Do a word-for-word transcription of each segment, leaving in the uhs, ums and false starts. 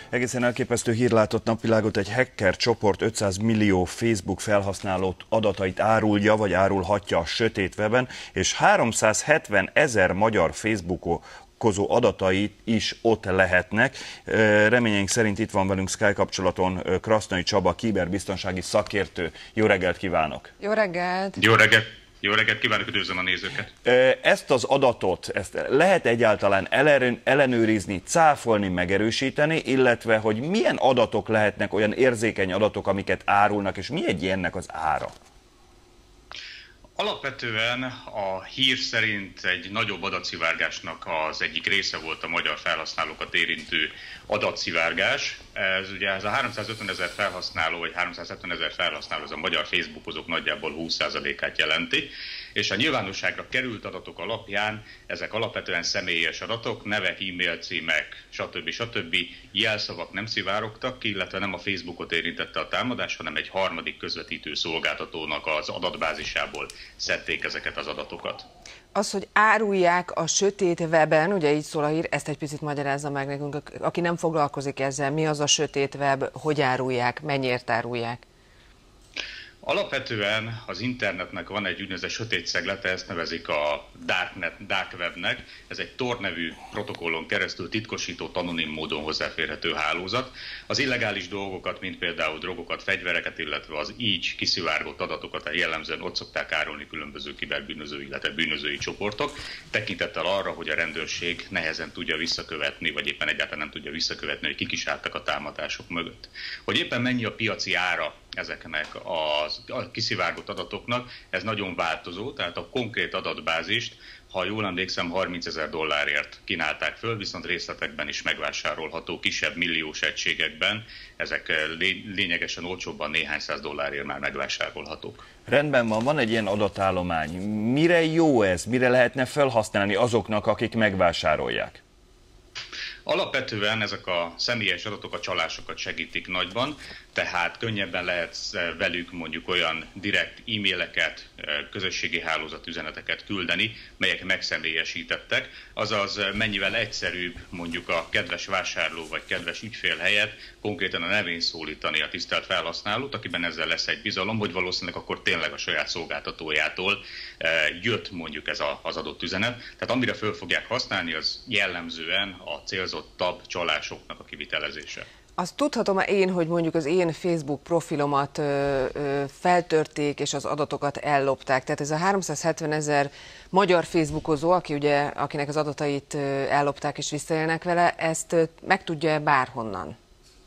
Egészen elképesztő hír látott napvilágot, egy hacker csoport ötszáz millió Facebook felhasználó adatait árulja, vagy árulhatja a sötét weben, és háromszázhetven ezer magyar Facebookozó adatai is ott lehetnek. Reményeink szerint itt van velünk Skype kapcsolaton Krasznai Csaba, kiberbiztonsági szakértő. Jó reggelt kívánok! Jó reggelt! Jó reggelt! Jó reggelt kívánok, üdvözlöm a nézőket! Ezt az adatot ezt lehet egyáltalán ellenőrizni, cáfolni, megerősíteni, illetve hogy milyen adatok lehetnek, olyan érzékeny adatok, amiket árulnak, és mi egy ilyennek az ára? Alapvetően a hír szerint egy nagyobb adatszivárgásnak az egyik része volt a magyar felhasználókat érintő adatszivárgás. Ez ugye ez a háromszázötven ezer felhasználó, vagy háromszázhetven ezer felhasználó, az a magyar Facebookozók nagyjából húsz százalékát jelenti, és a nyilvánosságra került adatok alapján ezek alapvetően személyes adatok, nevek, e-mail címek, stb. stb. Jelszavak nem szivárogtak ki, illetve nem a Facebookot érintette a támadás, hanem egy harmadik közvetítő szolgáltatónak az adatbázisából szedték ezeket az adatokat. Az, hogy árulják a sötét weben, ugye így szól a hír, ezt egy picit magyarázza meg nekünk, aki nem foglalkozik ezzel, mi az a sötét web, hogy árulják, mennyiért árulják? Alapvetően az internetnek van egy úgynevezett sötét szeglete, ezt nevezik a Darknet, Dark Webnek. Ez egy Tor nevű protokollon keresztül titkosított, anonim módon hozzáférhető hálózat. Az illegális dolgokat, mint például drogokat, fegyvereket, illetve az így kiszivárgott adatokat jellemzően ott szokták árulni különböző kiberbűnözői, illetve bűnözői csoportok, tekintettel arra, hogy a rendőrség nehezen tudja visszakövetni, vagy éppen egyáltalán nem tudja visszakövetni, hogy kik is álltak a támadások mögött. Hogy éppen mennyi a piaci ára ezeknek az a kiszivárgott adatoknak, ez nagyon változó, tehát a konkrét adatbázist, ha jól emlékszem, harmincezer dollárért kínálták föl, viszont részletekben is megvásárolható kisebb milliós egységekben, ezek lényegesen olcsóbban néhány száz dollárért már megvásárolhatók. Rendben van, van egy ilyen adatállomány. Mire jó ez? Mire lehetne felhasználni azoknak, akik megvásárolják? Alapvetően ezek a személyes adatok a csalásokat segítik nagyban, tehát könnyebben lehet velük mondjuk olyan direkt e-maileket, közösségi hálózatüzeneteket küldeni, melyek megszemélyesítettek, azaz mennyivel egyszerűbb mondjuk a kedves vásárló vagy kedves ügyfél helyett konkrétan a nevén szólítani a tisztelt felhasználót, akiben ezzel lesz egy bizalom, hogy valószínűleg akkor tényleg a saját szolgáltatójától jött mondjuk ez az adott üzenet. Tehát amire föl fogják használni, az jellemzően a célzottabb csalásoknak a kivitelezése. Azt tudhatom én, hogy mondjuk az én Facebook profilomat ö, ö, feltörték, és az adatokat ellopták. Tehát ez a háromszázhetven ezer magyar Facebookozó, aki ugye, akinek az adatait ellopták és visszaélnek vele, ezt megtudja bárhonnan?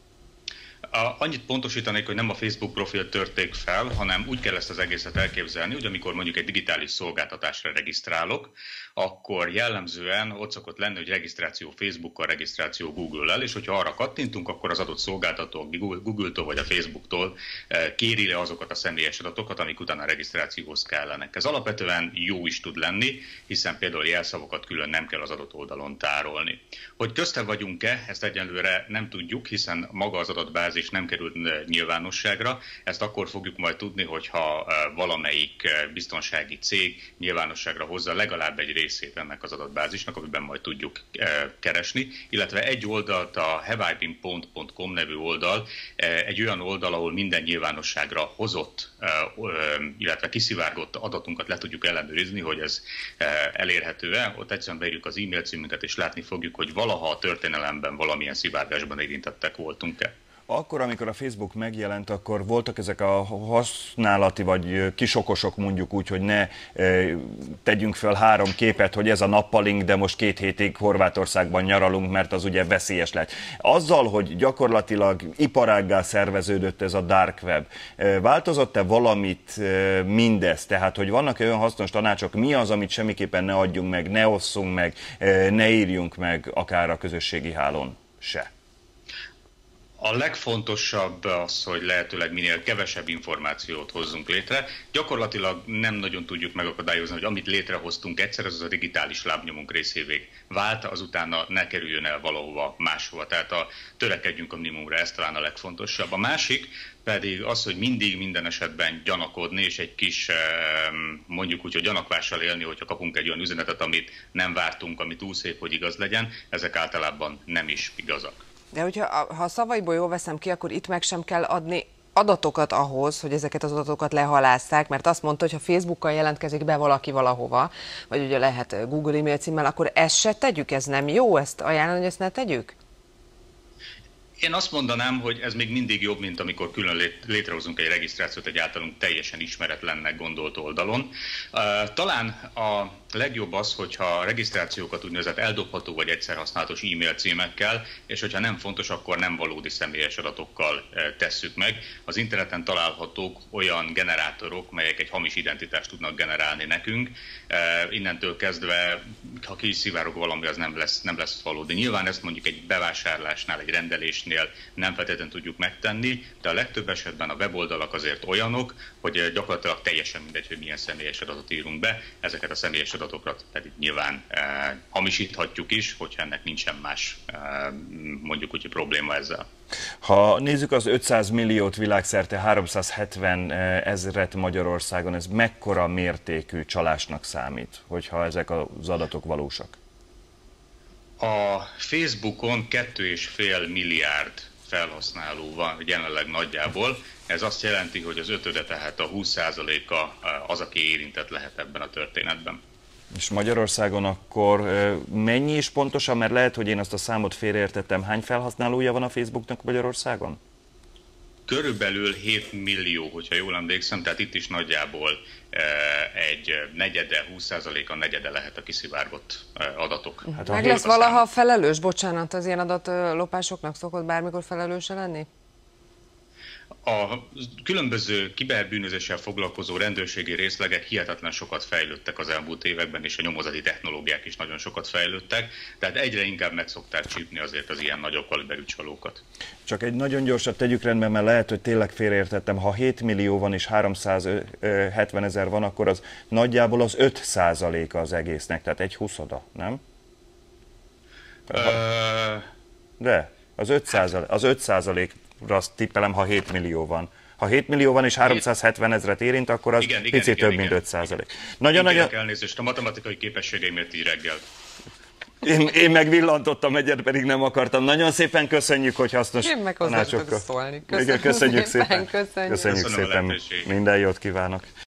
Annyit pontosítanék, hogy nem a Facebook profilt törték fel, hanem úgy kell ezt az egészet elképzelni, hogy amikor mondjuk egy digitális szolgáltatásra regisztrálok, akkor jellemzően ott szokott lenni, hogy regisztráció Facebookkal, regisztráció Google-lel, és hogyha arra kattintunk, akkor az adott szolgáltató Google-tól vagy a Facebooktól kéri le azokat a személyes adatokat, amik utána a regisztrációhoz kellenek. Ez alapvetően jó is tud lenni, hiszen például jelszavakat külön nem kell az adott oldalon tárolni. Hogy közte vagyunk-e, ezt egyelőre nem tudjuk, hiszen maga az adatbázis nem került nyilvánosságra. Ezt akkor fogjuk majd tudni, hogyha valamelyik biztonsági cég nyilvánosságra hozza legalább egy részét ennek az adatbázisnak, amiben majd tudjuk keresni, illetve egy oldalt, a have I been pwned pont com nevű oldal, egy olyan oldal, ahol minden nyilvánosságra hozott, illetve kiszivárgott adatunkat le tudjuk ellenőrizni, hogy ez elérhető-e. Ott egyszerűen beírjuk az e-mail címünket, és látni fogjuk, hogy valaha a történelemben valamilyen szivárgásban érintettek voltunk-e. Akkor, amikor a Facebook megjelent, akkor voltak ezek a használati vagy kisokosok, mondjuk úgy, hogy ne e, tegyünk fel három képet, hogy ez a nappalink, de most két hétig Horvátországban nyaralunk, mert az ugye veszélyes lehet. Azzal, hogy gyakorlatilag iparággá szerveződött ez a Dark Web, e, változott-e valamit e, mindez? Tehát, hogy vannak olyan hasznos tanácsok, mi az, amit semmiképpen ne adjunk meg, ne osszunk meg, e, ne írjunk meg akár a közösségi hálón se? A legfontosabb az, hogy lehetőleg minél kevesebb információt hozzunk létre. Gyakorlatilag nem nagyon tudjuk megakadályozni, hogy amit létrehoztunk egyszer, az a digitális lábnyomunk részévé vált, azutána ne kerüljön el valahova máshova. Tehát a, törekedjünk a minimumra, ez talán a legfontosabb. A másik pedig az, hogy mindig minden esetben gyanakodni, és egy kis, mondjuk úgy, hogy gyanakvással élni, hogyha kapunk egy olyan üzenetet, amit nem vártunk, ami túl szép, hogy igaz legyen, ezek általában nem is igazak. De hogyha ha a szavaiból jól veszem ki, akkor itt meg sem kell adni adatokat ahhoz, hogy ezeket az adatokat lehalásszák, mert azt mondta, hogy ha Facebookkal jelentkezik be valaki valahova, vagy ugye lehet Google e-mail címmel, akkor ezt se tegyük, ez nem jó, ezt ajánlani, hogy ezt ne tegyük? Én azt mondanám, hogy ez még mindig jobb, mint amikor külön létrehozunk egy regisztrációt egy általunk teljesen ismeretlennek gondolt oldalon. Talán a legjobb az, hogyha a regisztrációkat úgynevezett eldobható vagy egyszer használatos e-mail címekkel, és hogyha nem fontos, akkor nem valódi személyes adatokkal tesszük meg. Az interneten találhatók olyan generátorok, melyek egy hamis identitást tudnak generálni nekünk. Innentől kezdve, ha ki is szivárog valami, az nem lesz, nem lesz valódi. Nyilván ezt mondjuk egy bevásárlásnál, egy rendelésnél nem feltétlenül tudjuk megtenni, de a legtöbb esetben a weboldalak azért olyanok, hogy gyakorlatilag teljesen mindegy, hogy milyen személyes adatot írunk be, ezeket a személyes adatokat pedig nyilván eh, hamisíthatjuk is, hogyha ennek nincsen más eh, mondjuk úgy probléma ezzel. Ha nézzük az ötszáz milliót világszerte, háromszázhetven ezret Magyarországon, ez mekkora mértékű csalásnak számít, hogyha ezek az adatok valósak? A Facebookon kettő és fél milliárd felhasználó van jelenleg nagyjából. Ez azt jelenti, hogy az ötöde, tehát a húsz százaléka az, aki érintett lehet ebben a történetben. És Magyarországon akkor mennyi is pontosan, mert lehet, hogy én azt a számot félreértettem, hány felhasználója van a Facebooknak Magyarországon? Körülbelül hét millió, hogyha jól emlékszem, tehát itt is nagyjából egy negyede, húsz százaléka negyede lehet a kiszivárgott adatok. Hát meg lesz valaha felelős, bocsánat, az ilyen adatlopásoknak szokott bármikor felelőse lenni? A különböző kiberbűnözéssel foglalkozó rendőrségi részlegek hihetetlen sokat fejlődtek az elmúlt években, és a nyomozati technológiák is nagyon sokat fejlődtek, tehát egyre inkább meg szokták csípni azért az ilyen nagyobb kaliberű csalókat. Csak egy nagyon gyorsat tegyük rendben, mert lehet, hogy tényleg félreértettem. Ha hét millió van és háromszázhetven ezer van, akkor az nagyjából az öt százaléka az egésznek, tehát egy huszoda, nem? Ö... De, az öt százalék, az öt százalék. Azt tippelem, ha hét millió van. Ha hét millió van és háromszázhetven ezret érint, akkor az igen, picit igen, több, igen, mint öt százalék. Nagyon nagyon elnézést, a matematikai képességeimért így reggel. Én, én meg villantottam egyet, pedig nem akartam. Nagyon szépen köszönjük, hogy hasznos tanácsokkal. Szólni. Köszönjük szépen. Köszönjük, köszönjük. köszönjük szépen. Minden jót kívánok.